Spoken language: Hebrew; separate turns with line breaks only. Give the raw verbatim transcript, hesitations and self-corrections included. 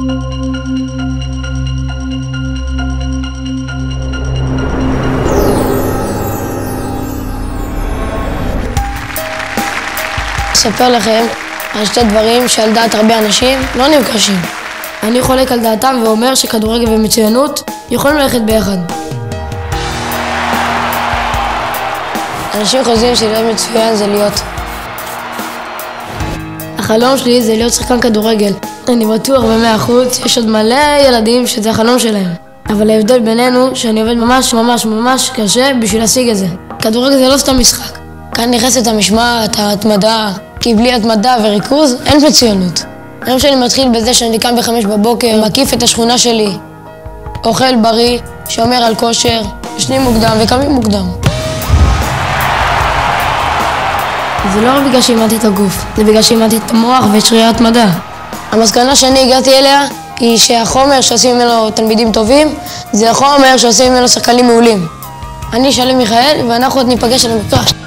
אספר לכם על שתי דברים שעל דעת הרבה אנשים לא נהיו קשים. אני חולק על דעתם ואומר שכדורגל ומצוינות יכולים ללכת ביחד. אנשים חושבים שלהיות מצוין זה להיות. החלום שלי זה להיות שחקן כדורגל. אני בטוח במאה אחוז יש עוד מלא ילדים שזה החלום שלהם. אבל ההבדל בינינו שאני עובד ממש ממש ממש קשה בשביל להשיג את זה. כדורגל זה לא סתם משחק. כאן נכנסת המשמעת, ההתמדה, כי בלי התמדה וריכוז אין מצוינות. היום שלי מתחיל בזה שאני קם בחמש בבוקר, מקיף את השכונה שלי, אוכל בריא, שומר על כושר, ישנים מוקדם וקמים מוקדם. זה לא רק בגלל שאימנתי את הגוף, זה בגלל שאימנתי את המוח ואת שרירי ההתמדה. המסקנה שאני הגעתי אליה היא שהחומר שעושים ממנו תלמידים טובים, זה החומר שעושים ממנו שחקנים מעולים. אני שלם מיכאל ואנחנו עוד ניפגש על המגרש.